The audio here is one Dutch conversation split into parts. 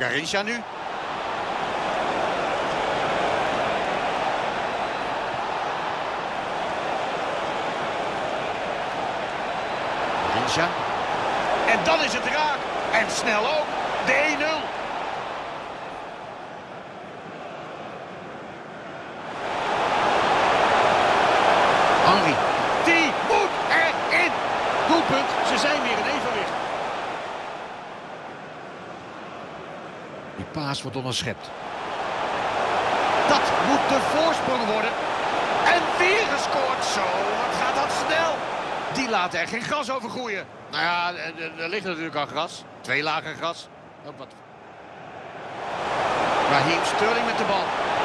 Garrincha nu. Garrincha. En dan is het raak. En snel ook. De 1-0. Henry. Die moet erin. Doelpunt. Ze zijn weer in evenwicht. Die paas wordt onderschept. Dat moet de voorsprong worden. En weer gescoord. Zo, wat gaat dat snel. Die laten er geen gras over groeien. Nou ja, er ligt natuurlijk al gras. 2 lagen gras. Ook wat. Raheem Sterling met de bal.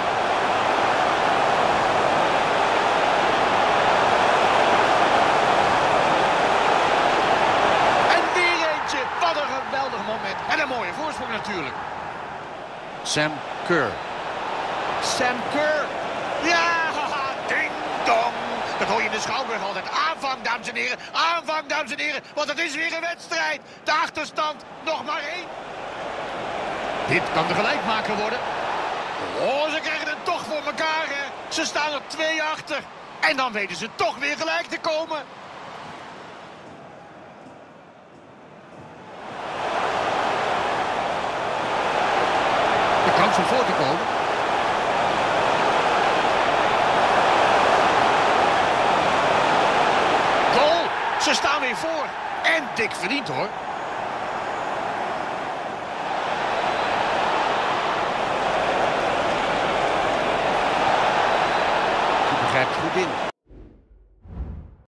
En weer eentje. Wat een geweldig moment. En een mooie voorsprong natuurlijk. Sam Kerr. Sam Kerr. Ja, ding dong. Dat hoor je in de Schouwburg altijd. Aanvang, dames en heren. Aanvang, dames en heren. Want het is weer een wedstrijd. De achterstand nog maar 1. Dit kan de gelijkmaker worden. Oh, ze krijgen het toch voor elkaar, hè. Ze staan er 2 achter. En dan weten ze toch weer gelijk te komen. De kans om voor te komen. Goal! Ze staan weer voor. En dik verdiend, hoor. Hij grijpt goed in.